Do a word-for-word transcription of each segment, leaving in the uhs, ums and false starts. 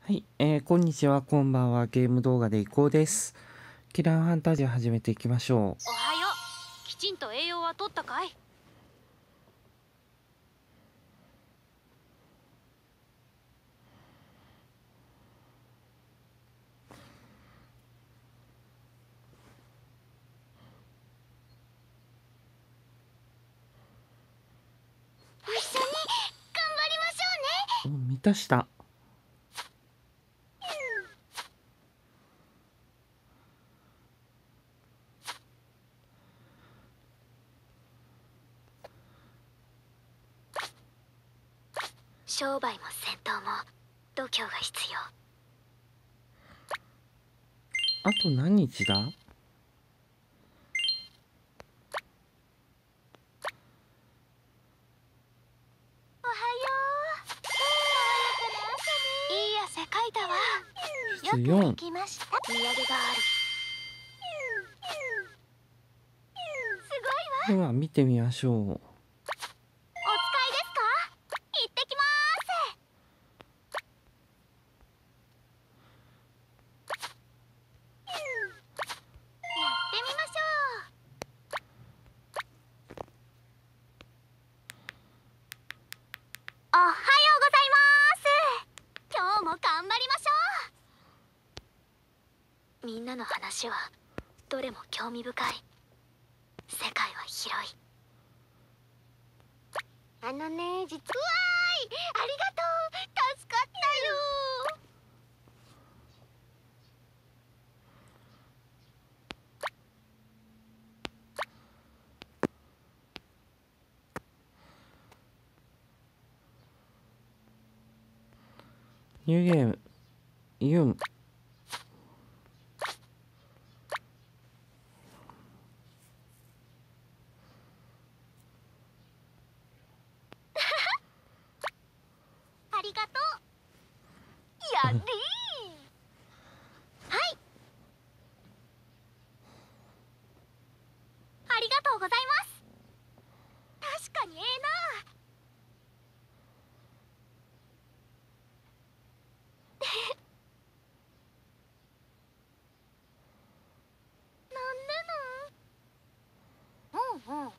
はい、えー、こんにちは、こんばんは。ゲーム動画でいこうです。キラーファンタジー始めていきましょう。 おはよう。きちんと栄養は取ったかい？一緒に頑張りましょうね。 うん、満たした。 商売も戦闘も度胸が必要。 あと何日だ？ おはよう。いい汗かいたわ。よく行きました。土産がある。すごいわ。 では見てみましょう。 お使いですか？行ってきます。やってみましょう。おはようございます。今日も頑張りましょう。みんなの話はどれも興味深い。世界は広い。あのね、実はーい、ありがとう。助かったよ。 ニューゲーム、ユン。 ありがとう。やりー。はい。ありがとうございます。確かにええな。なんでなん？うんうん。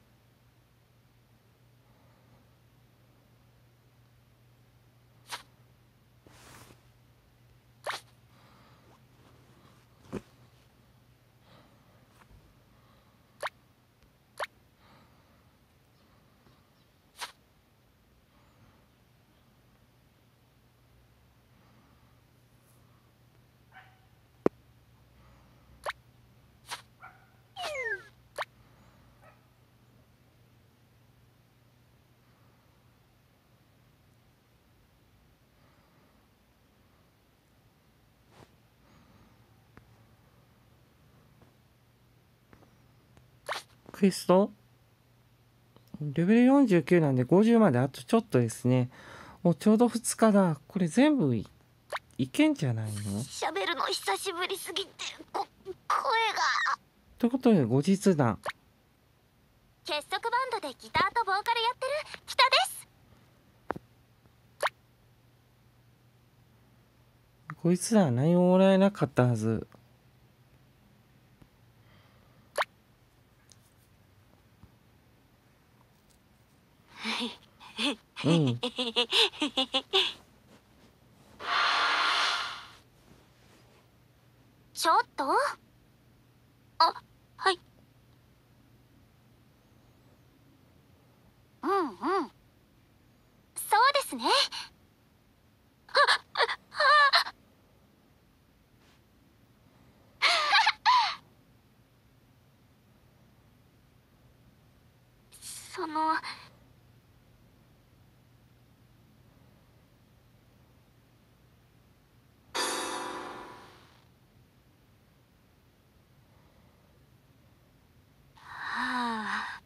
クエストレベルよんじゅうきゅうなんでごじゅうまであとちょっとですね。もうちょうどふつかだ。これ全部 い, いけんじゃないの？ 喋るの久しぶりすぎてこ声が。 ということで後日談。 結束バンドでギターとボーカルやってる北です。 こいつらは何ももらえなかったはず。うん。 ちょっと。あ、はい。うんうん。そうですね。その。はあ。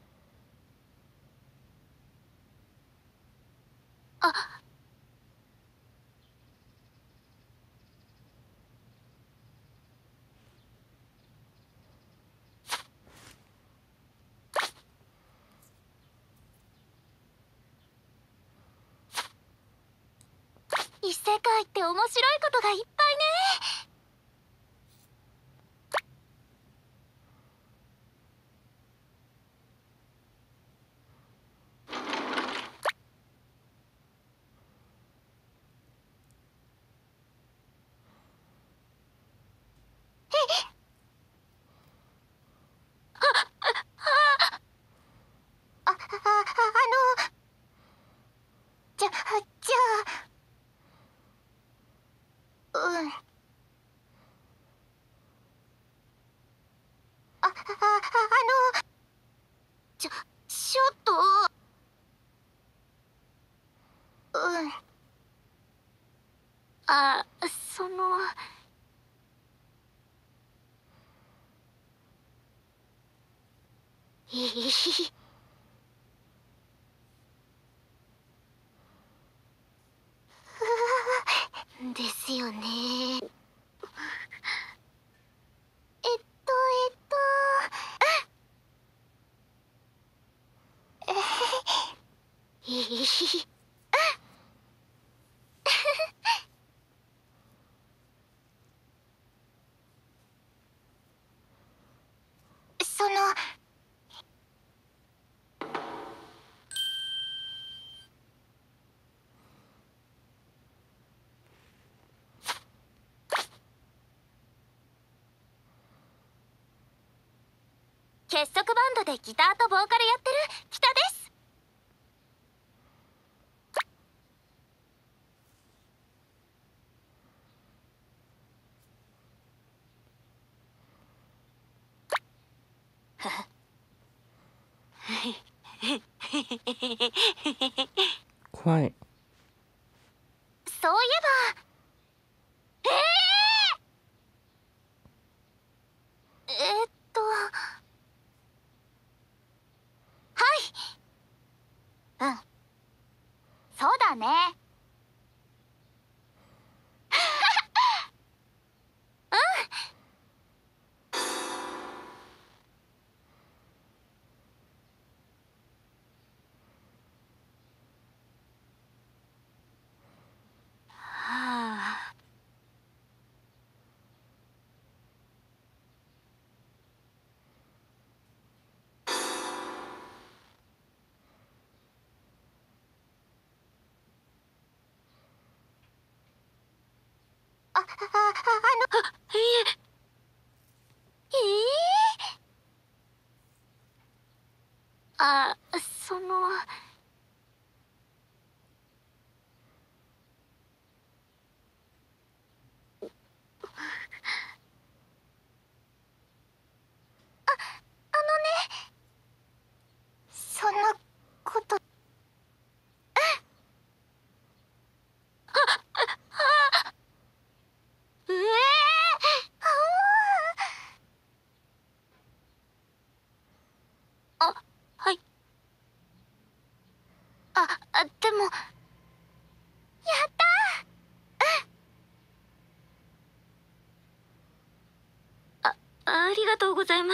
あ。 異世界って面白いことがいっぱいね。あ、あ、あの、じゃ、じゃあ、うん。あ、あ、あ、あの、ちょ、ちょっと、うん。あ、その、いい。ですよね。えっと、えっと、えへへいい。その、結束バンドでギターとボーカルやってる北です。 怖い。 そういえば、えー、えーっと、はい。うん、そうだね。うん。はあ。あ、あ、あの、あ、いえ、ええー、あ、その、あのね、そんなこと、ええー、ああ、あ、はい。あ、あ、でも、やったー。あ、ありがとうございます。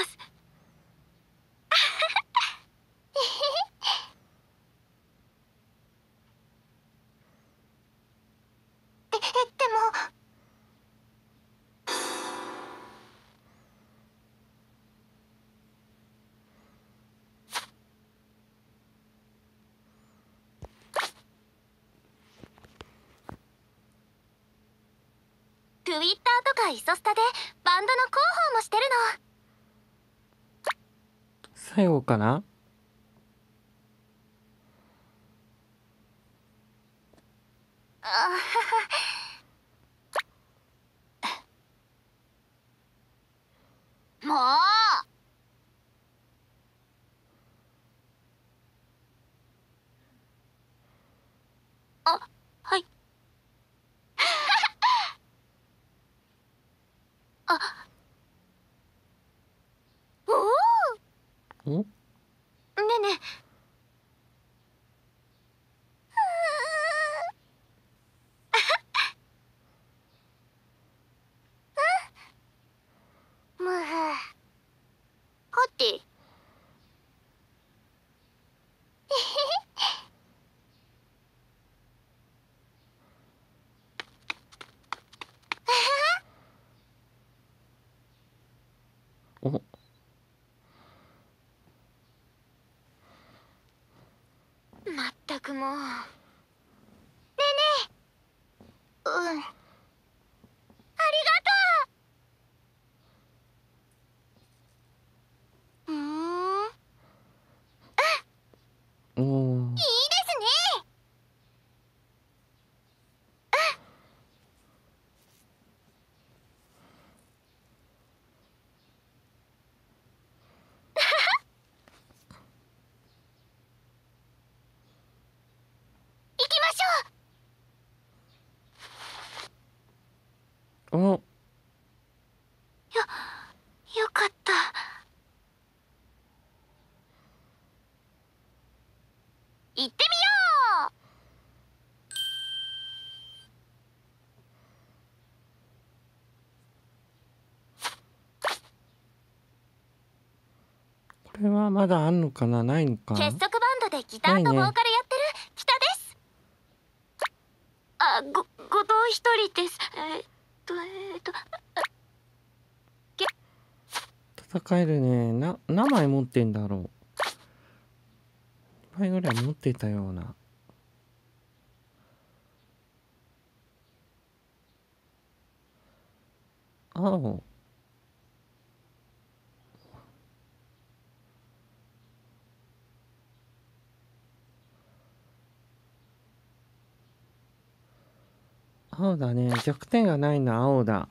で、でも、ツイッターとかイソスタでバンドの広報もしてるの。 最後かな。 あはは。もう。あ、はい。あ、おお。 お、 ねえねえ。むはて。 くも。ねえねえ。うん。ありがとう。うーん。 おお。 いいですね。行きましょう。 お。 よ、よかった。行ってみよう。 これはまだあんのかな、ないのか。 結束バンドでギターとボーカルやってる北です。あ、ご、後藤一人です。えーっと、えーっと、 戦えるね。な、何枚持ってんだろう。にまいぐらい持ってたような。青。青だね。弱点がないのは青だ。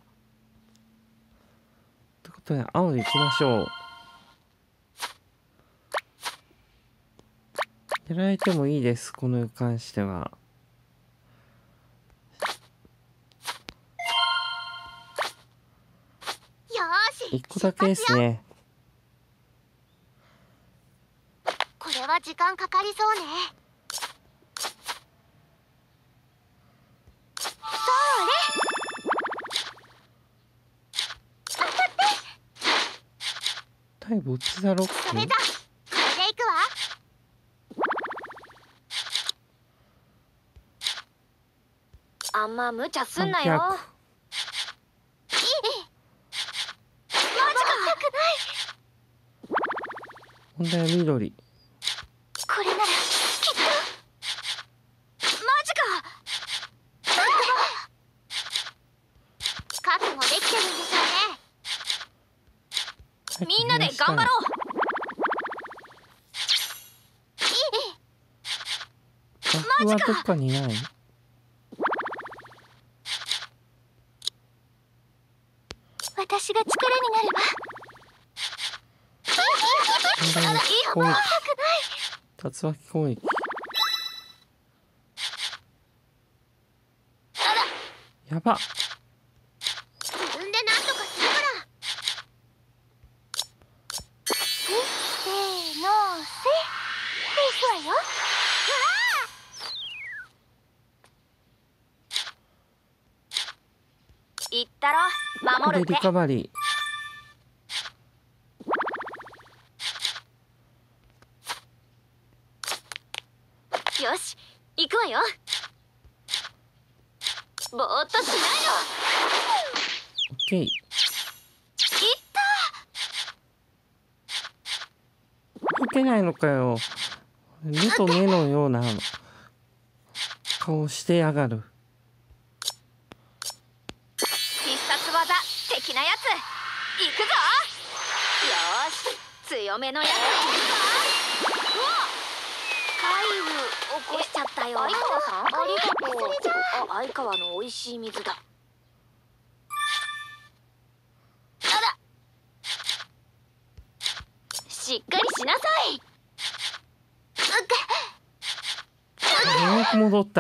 ということで、青でいきましょう。やられてもいいです、このに関しては。 よーし。 いっこだけですね。 これは時間かかりそうね。それ。当たって。 対ボッチザロック。 それじゃ、これでいくわ。あんま無茶すんなよ。いい。マジか。くない。 問題は緑。 これならきっと。マジか。覚悟できてるんでしょうね。みんなで頑張ろう。いい。 僕はどっかにない。 私が力になれば。 問題は攻撃。竜巻攻撃。やば。 自分で何とかするから。せーのせでいくわよ。言ったろ、守るって。 でリカバリー。よし、行くわよ。ぼーっとしないの。 オッケー。 いった受けないのかよ。目と目のような顔してやがる。 必殺技的なやつ行くぞ。よーし、強めのやついくぞ。うわっ、怪物起こしちゃったよ。相川さん、ありがとう。それじゃあ、相川の美味しい水だ。あら、しっかりしなさい。 ようく戻った。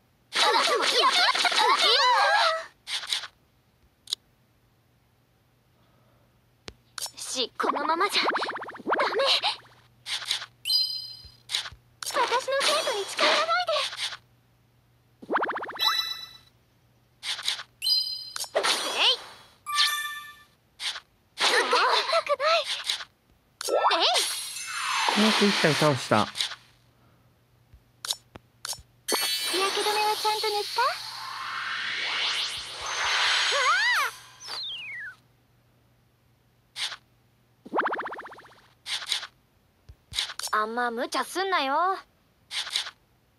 し、このままじゃダメ。私の生徒に近寄らないで。えい。痛くない。えい。 うまく一体倒した。 日焼け止めはちゃんと塗った？あんま無茶すんなよ。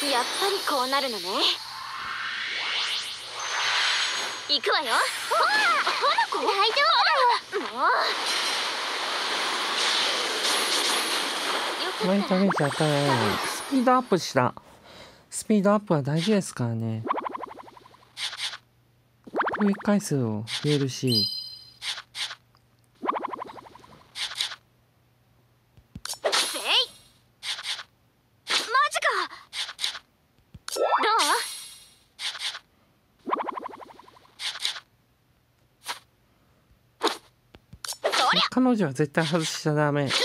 やっぱりこうなるのね。行くわよ。ほら、大丈夫だよ。もう。 毎日毎日当たらないのにスピードアップした。スピードアップは大事ですからね。攻撃回数を増えるし。 せい。マジか。どう？そりゃ。 彼女は絶対外しちゃダメ。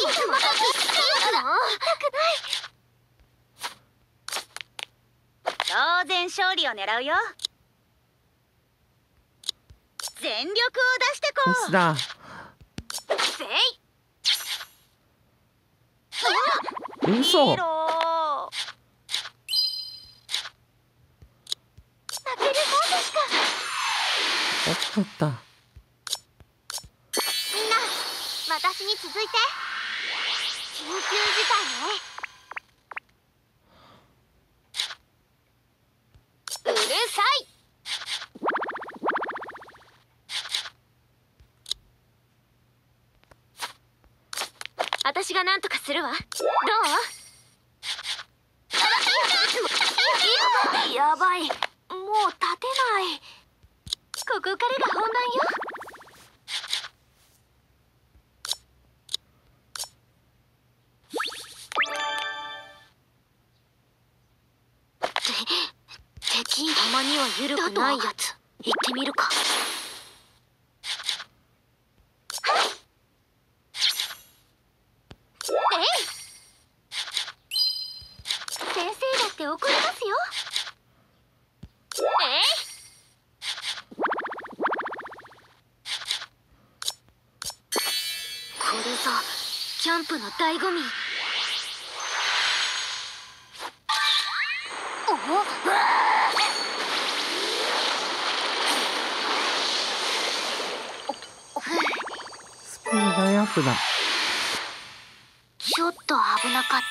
当然勝利を狙うよ。全力を出してこう。 ミスだ。 せい。 嘘。 ヒーロー。負けるもんですか。 おっとった。 みんな、私に続いて。緊急事態ね。うるさい。私が何とかするわ。どう？やばい、もう立てない。ここからが本番よ。敵、たまには緩くないやつ行ってみるか。えい。先生だって怒りますよ。えい。これぞキャンプの醍醐味。 スピード大アップだ。 ちょっと危なかった。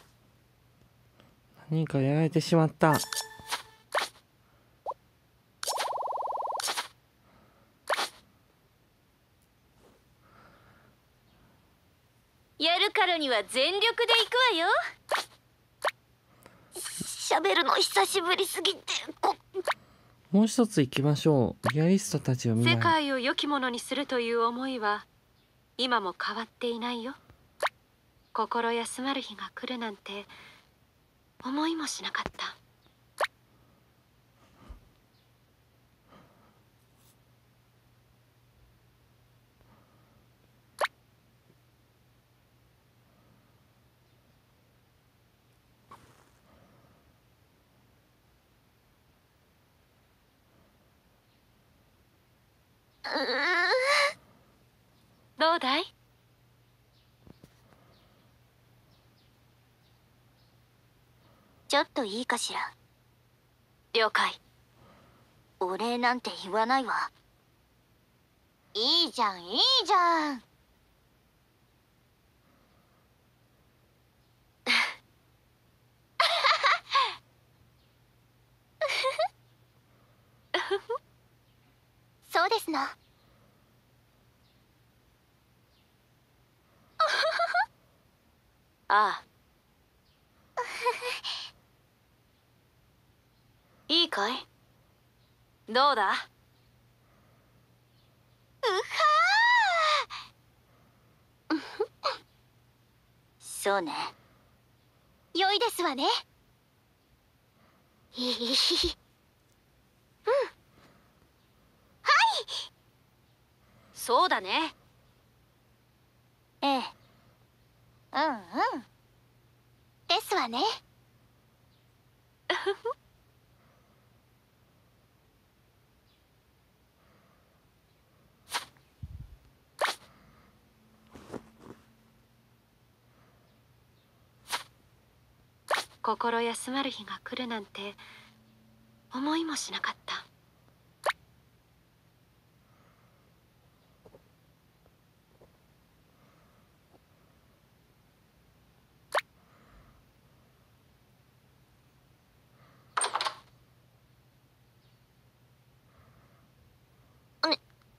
何かやられてしまった。 やるからには全力で行くわよ。喋るの久しぶりすぎてこ。 もう一つ行きましょう。リアリストたちを見ない。 世界を良きものにするという思いは今も変わっていないよ。心休まる日が来るなんて思いもしなかった。どうだい？ ちょっといいかしら。 了解。 お礼なんて言わないわ。いいじゃんいいじゃん。そうですの。 ああ。いいかい？どうだ？ うはーそうね。良いですわね。いい。うん。はい。 そうだね。 ええ。うんうん。ですわね。 心休まる日が来るなんて思いもしなかった。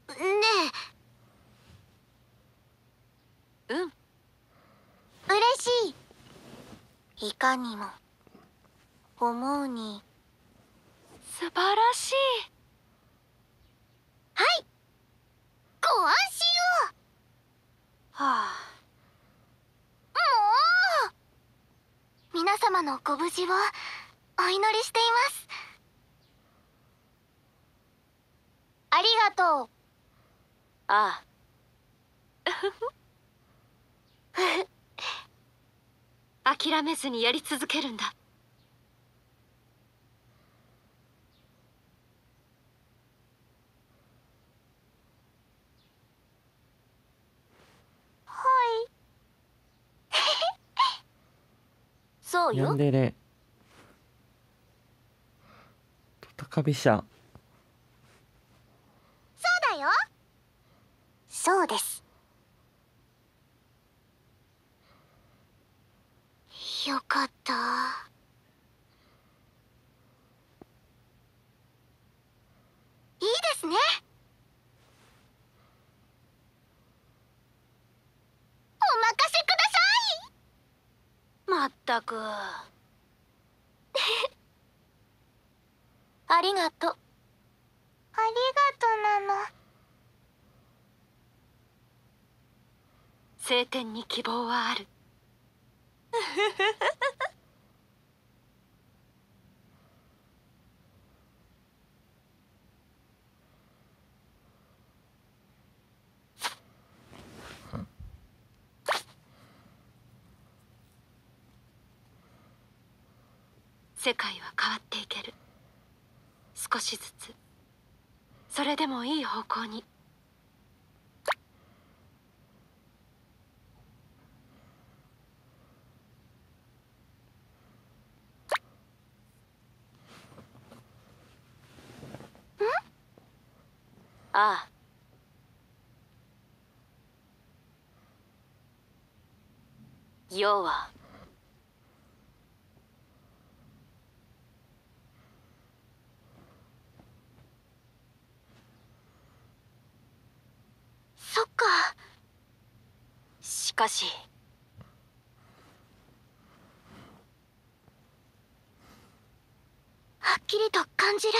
ねうん。 え、嬉しい。いかにも思うに。 素晴らしい。 はい、ご安心を。 はあ。 もう皆様のご無事をお祈りしています。ありがとう。 ああ。諦めずにやり続けるんだ。 はい。そうよ。 ヤンデレと高飛車。 そうだよ。そうです。よかった。いいですね。お任せください。 まったく。 ありがとう。ありがとうなの。 晴天に希望はある。世界は変わっていける。少しずつ。それでもいい方向に。ああ。要はそっか。 しかしはっきりと感じる。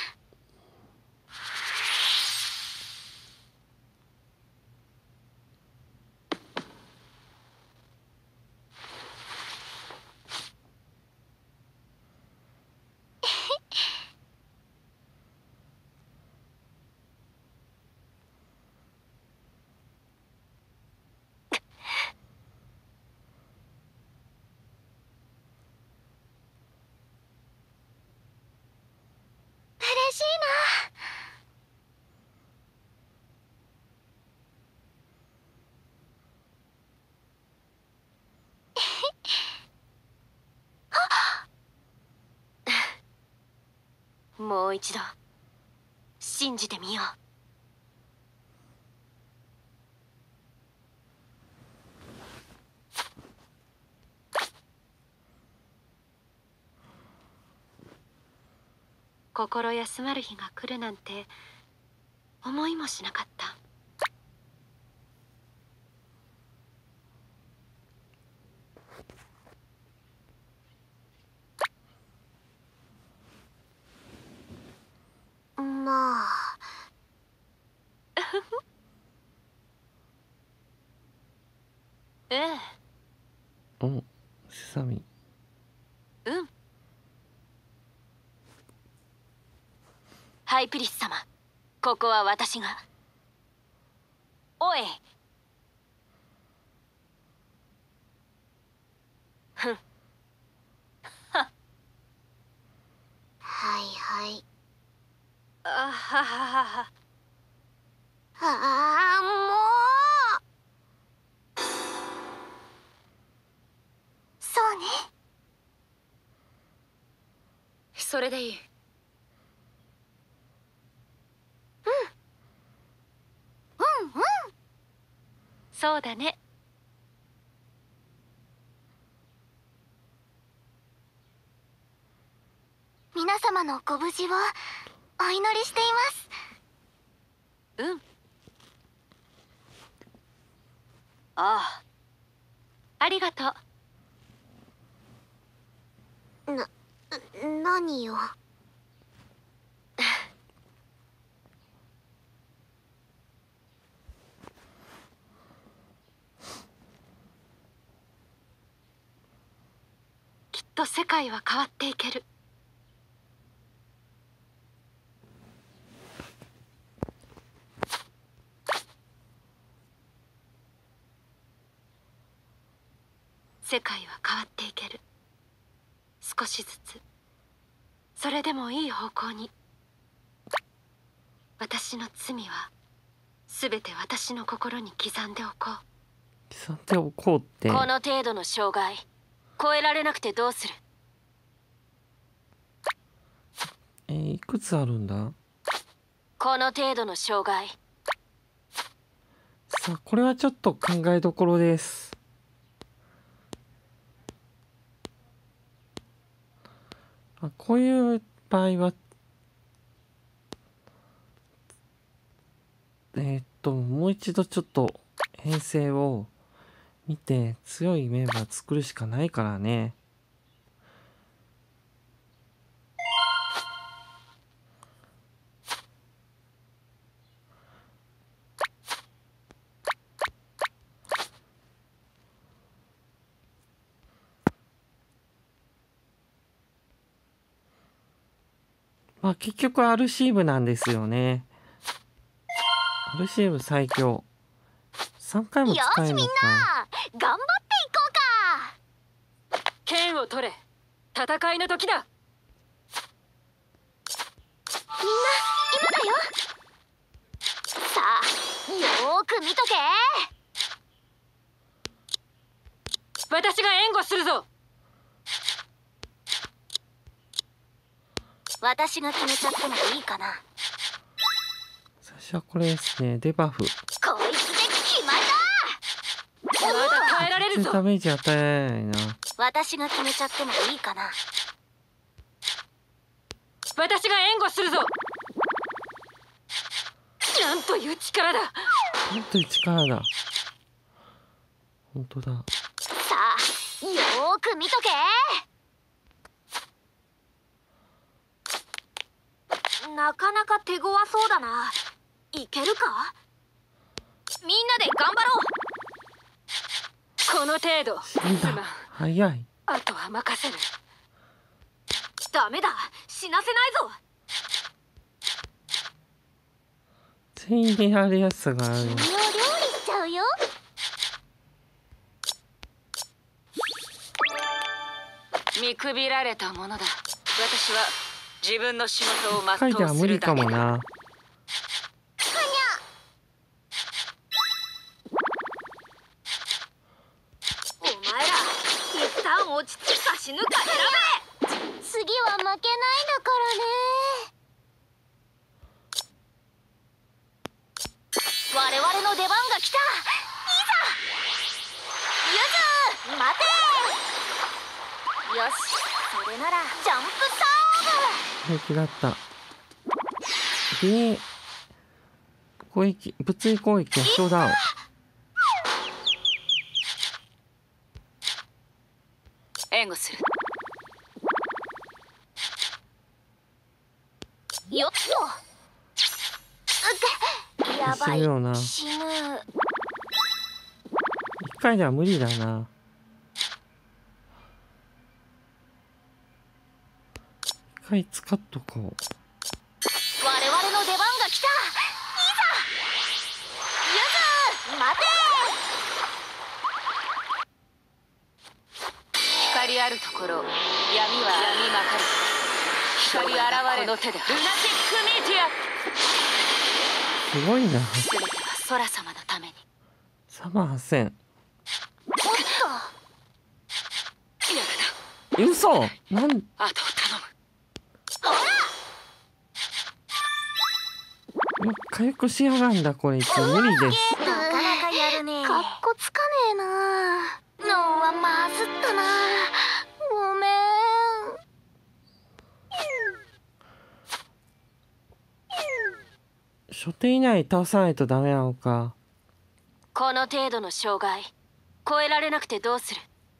嬉しいな。 もう一度信じてみよう。心休まる日が来るなんて思いもしなかった。 まあ。 ええ。 お、セサミ。 うん。ハイプリス様、ここは私が。おい。ふん。 はいはい。 あはははは。 ああ、もう。そうね。 それでいい。 うんうん。 そうだね。 皆様のご無事をお祈りしています。 うん。 ああ、ありがとう。 な、何よ。 きっと世界は変わっていける。世界は変わっていける。少しずつ。それでもいい方向に。私の罪は全て私の心に刻んでおこう。 刻んでおこうって。 この程度の障害越えられなくてどうする？ えーいくつあるんだ？ この程度の障害。 さあ、これはちょっと考えどころです。あ、こういう場合はえーっともう一度ちょっと編成を見て強いメンバー作るしかないからね。まあ結局アルシーブなんですよね。アルシーブ最強。さんかいもよ使えるのか。 しみんな、頑張っていこうか。 剣を取れ。戦いの時だ。 みんな今だよ。さあ、よーく見とけ。 私が援護するぞ。 私が決めちゃってもいいかな。 最初はこれですね。デバフ。 こいつで決まりだ。 まだ耐えられるぞ。 ダメージ与えられないな。 私が決めちゃってもいいかな。 私が援護するぞ。なんという力だ。 なんという力だ。本当だ。 さあ、よーく見とけ。なかなか手強そうだな。いけるか？みんなで頑張ろう。 この程度。 死んだ。早い。 あとは任せる。 ダメだ、死なせないぞ。 全員でやるやつがある。 君を料理しちゃうよ。 見くびられたものだ。私は自分の仕事を一回では無理かもな。 お前ら一旦落ち着くか死ぬか選べ。次は負けないんだからね。我々の出番が来た。いざゆず待て。よし、それならジャンプサーブ。 平気だった。で、攻撃、物理攻撃はショーダウン。 援護する。 よっと。うっやばい。 死ぬよな。 死ぬ。 一回では無理だな。一回使っとこう。 我々の出番が来た。いざゆず待て。 光あるところ、闇は闇まかる。光現れの手でルナティックミーティア。 すごいな。 全ては空様のために。 さんまんはっせん。 おっやえ、嘘。なん、 だな。あとを頼む。 回復しやがんだ、これ。一応無理です。 なかなかやるね。かっこつかねえな。脳はまずったな。ごめん。 初手以内倒さないとダメなのか。 ここの程度の障害超えられなくてどうする？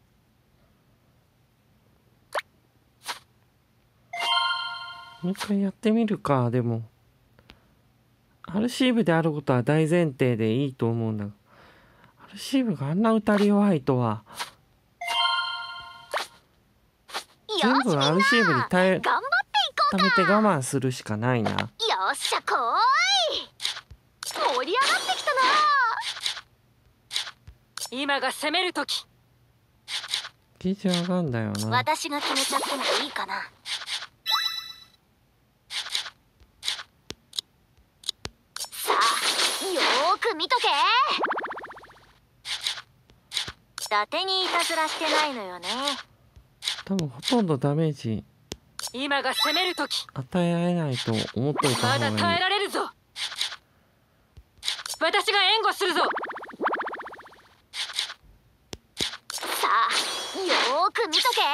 もう一回やってみるか。でもアルシーブであることは大前提でいいと思うんだが、アルシーブがあんな打たれ弱いとは。全部アルシーブに耐え頑張っていこう貯めて我慢するしかないな。 よっしゃこーい、盛り上がってきたな。 今が攻める時。 ゲージ上がんだよな。 私が決めちゃってもいいかな。さあよーく見とけ。伊達にいたずらしてないのよね。 多分ほとんどダメージ今が攻める時。 与えられないと思っといたま方がいい。 だ耐えられるぞ。私が援護するぞ。 さあよーく見とけ。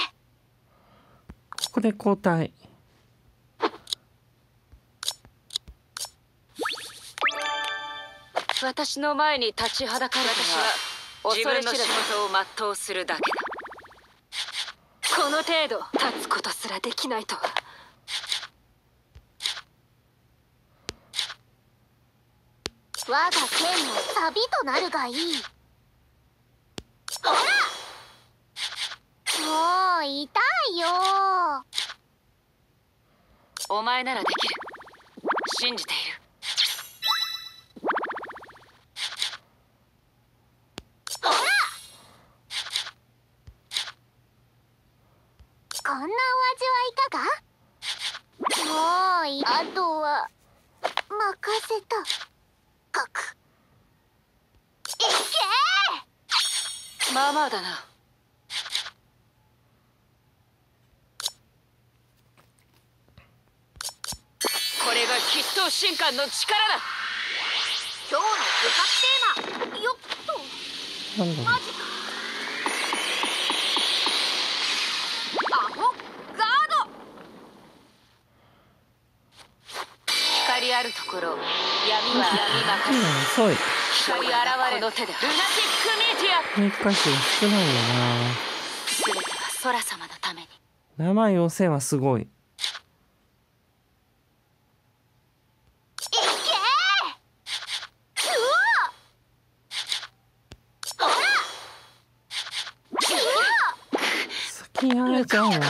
ここで交代。 私の前に立ちはだかるのは自分の仕事を全うするだけだ。この程度立つことすらできないとは。 我が剣も錆となるがいい。ほらもう痛いよ。 お前ならできる。信じている。 ほらこんなお味はいかが。もういあとは任せたかく。いけまあまあだな。これが筆頭神官の力だ。 今日の部活テーマよっと。 なんだろう。 マジか。アホガード。 光あるところ闇は闇まかり。 今遅い。 光現れこの手でルナティックミーティア。 メイク回数が少ないよ全ては空様のために。 な。生妖精はすごい。先にやられちゃうもんな。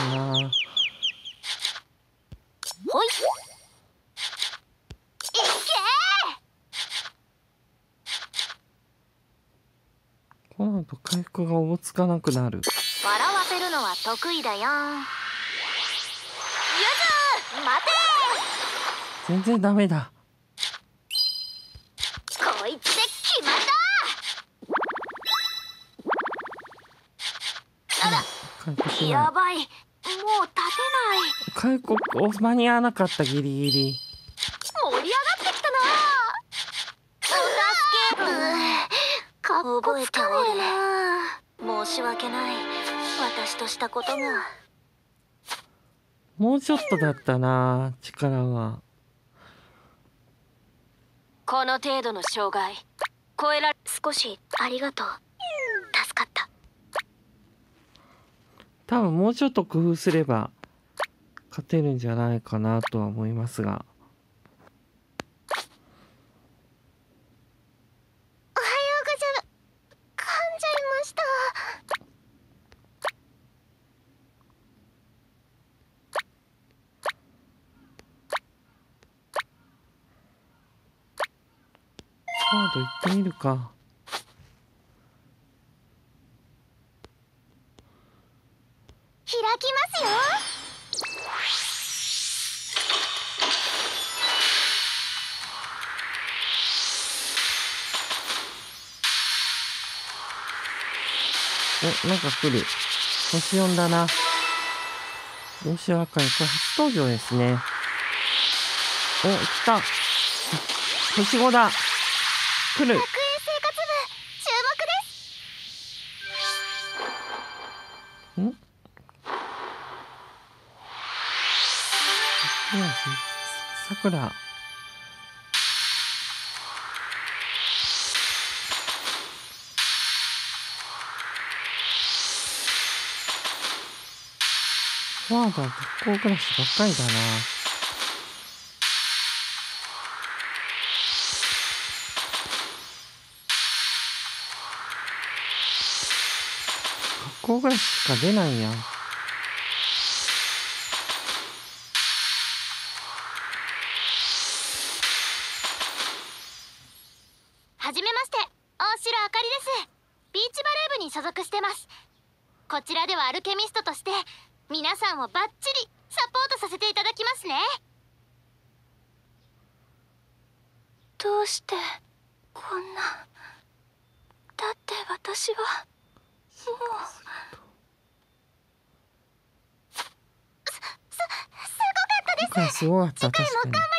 ほい。いけこの後回復がおぼつかなくなる。 笑わせるのは得意だよ。ゆず待て。 全然ダメだ。 こいつで決まった。あら回復しない。 やばい、もう立て回復を間に合わなかった。ギリギリ。 ない。盛り上がってきたな。お助け。かっこつかねえな。申し訳ない。私としたことが。 もうちょっとだったな、力は。 この程度の障害超えられ。 少しありがとう。助かった。 多分もうちょっと工夫すれば勝てるんじゃないかなとは思いますが。 おはようございます。噛んじゃいました。 カード行ってみるか。 開きますよ。 お、なんか来る。星よんだな。帽子赤い。これ初登場ですね。お、来た。星ごだ。来る。 学園生活部注目です。 ん？さくら。 わあだ、学校暮らしばっかりだな。学校暮らししか出ないやん。 はじめまして、大城あかりです。ビーチバレー部に所属してます。こちらではアルケミストとして皆さんをバッチリサポートさせていただきますね。 どうしてこんな。だって私はもう。 す、す、すごかったです。 すごかった。 次回も頑張ります。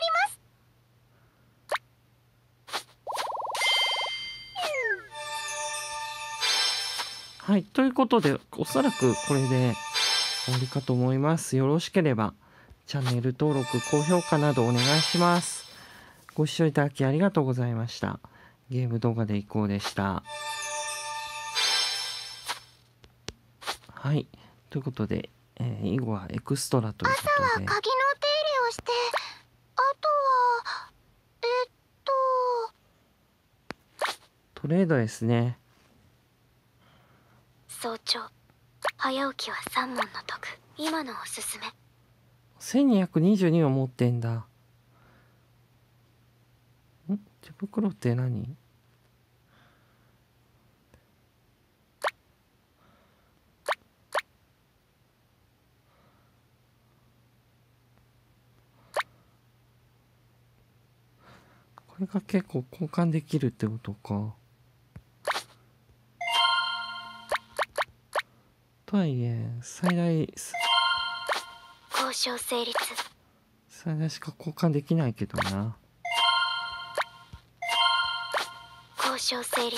はい、ということで、おそらくこれで終わりかと思います。よろしければ、チャンネル登録、高評価などお願いします。ご視聴いただきありがとうございました。ゲーム動画でいこうでした。はい、ということで、えー、以後はエクストラということで。 朝は鍵の手入れをして、あとは、えっと。 トレードですね。 早朝早起きは三問の徳。今のおすすめ。 せんにひゃくにじゅうにを持ってんだ。ん手袋って何？これが結構交換できるってことか。とはいえ最大交渉成立。 最大しか交換できないけどな。 交渉成立。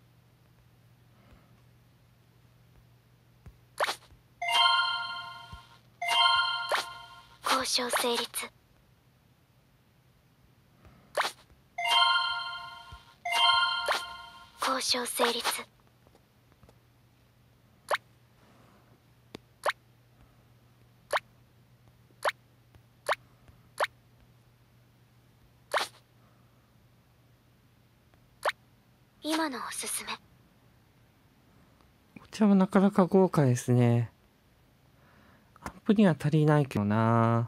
交渉成立。交渉成立。今のおすすめ。 こちらはなかなか豪華ですね。アップには足りないけどな。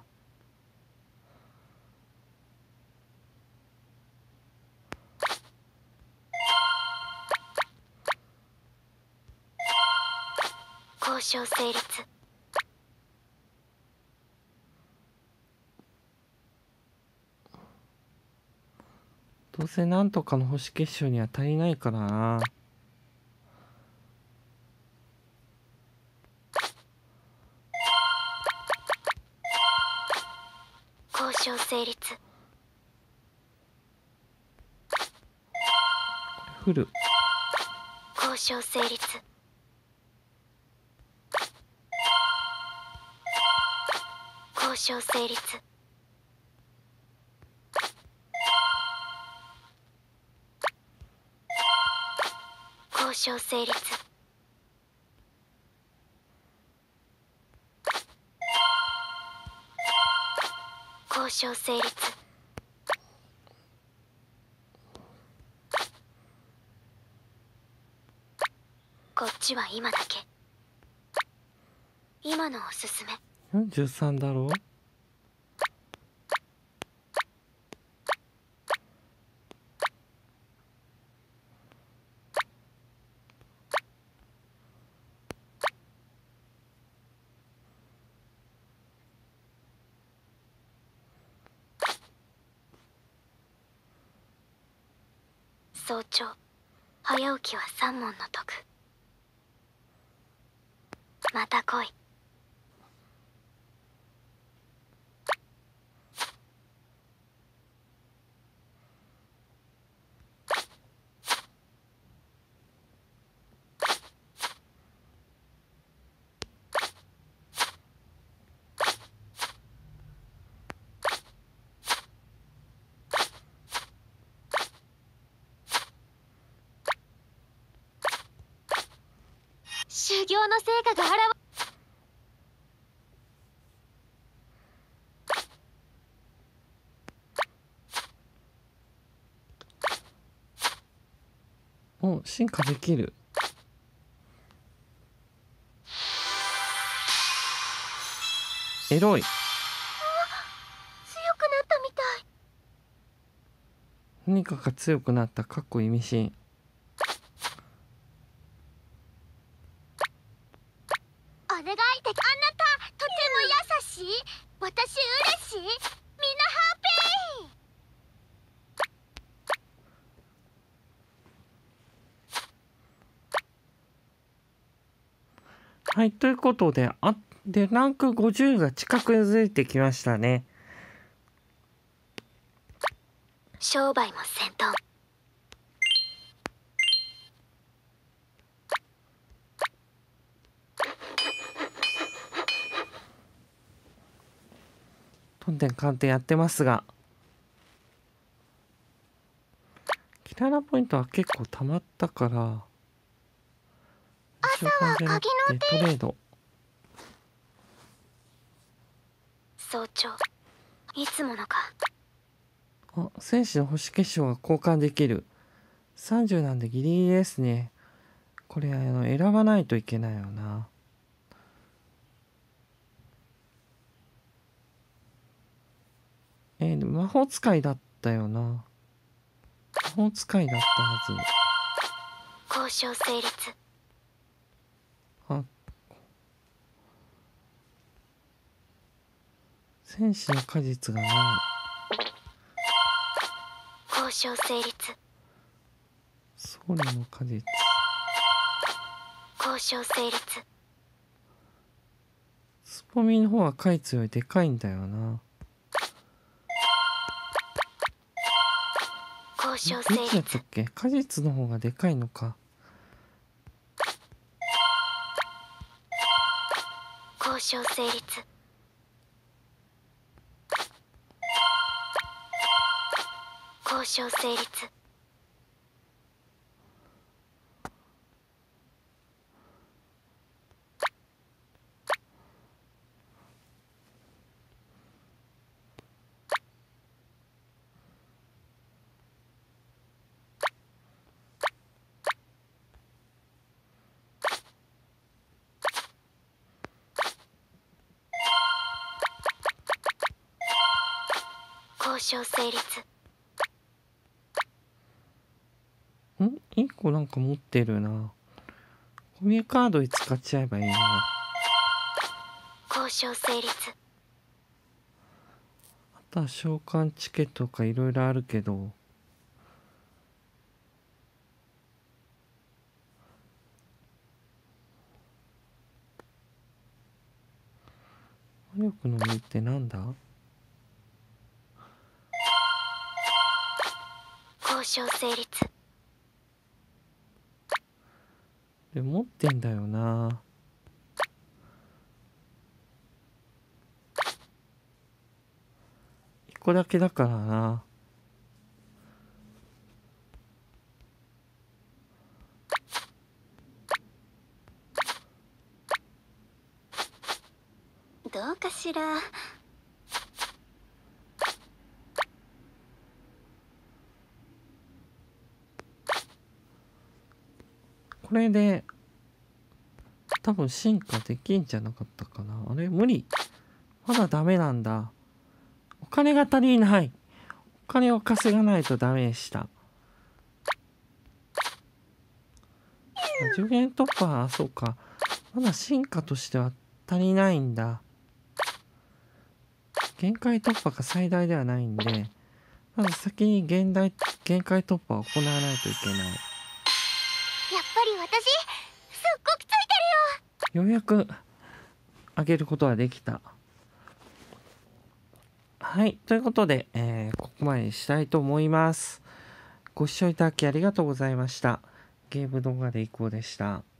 交渉成立。 どうせなんとかの星結晶には足りないからな。 交渉成立。 フル。 交渉成立。交渉成立。交渉成立。交渉成立。こっちは今だけ。今のおすすめ。 よんじゅうさんだろう。 早朝早起きは三問の徳。また来い。 修行の成果が現お、進化できる。エロい。 強くなったみたい。 何かが強くなった。かっこ意味深。 お願いで、あなたとても優しい。私嬉しい。みんなハッピー。 はい、ということで、あ、で、ランクごじゅうが近づいてきましたね。 商売も戦闘。 とんでんかんてんやってますが、キララポイントは結構たまったから、 朝は鍵の手。 トレード。 早朝。いつものか。 あ、戦士の星結晶が交換できる。さんじゅうなんでギリギリですね。これあの選ばないといけないよな。えー、魔法使いだったよな。魔法使いだったは交渉成立。 ず。あ、戦士の果実がない。 交渉成立。 ソウルの果実。 交渉成立。 スポミの方はカイツよりでかいんだよな。 交渉成どっちだった立。 っけ？果実の方がでかいのか。 交渉成立。交渉成立。交渉成立。 ん？いっこなんか持ってるな。コミュカードに使っちゃえばいいな。 交渉成立。 あとは召喚チケットとかいろいろあるけど。魔力の実ってなんだ？ 交渉成立。 で持ってんだよな。いっこだけだからな。 どうかしら。 これで多分進化できんじゃなかったかな。あれ無理。まだダメなんだ。お金が足りない。お金を稼がないとダメでした。上限突破はそうか。まだ進化としては足りないんだ。限界突破が最大ではないんで、まず先に限界限界突破を行わないといけない。 やっぱり私すっごくついてるよ。 ようやく上げることができた。はい、ということで、えーここまでにしたいと思います。ご視聴いただきありがとうございました。ゲーム動画でいこうでした。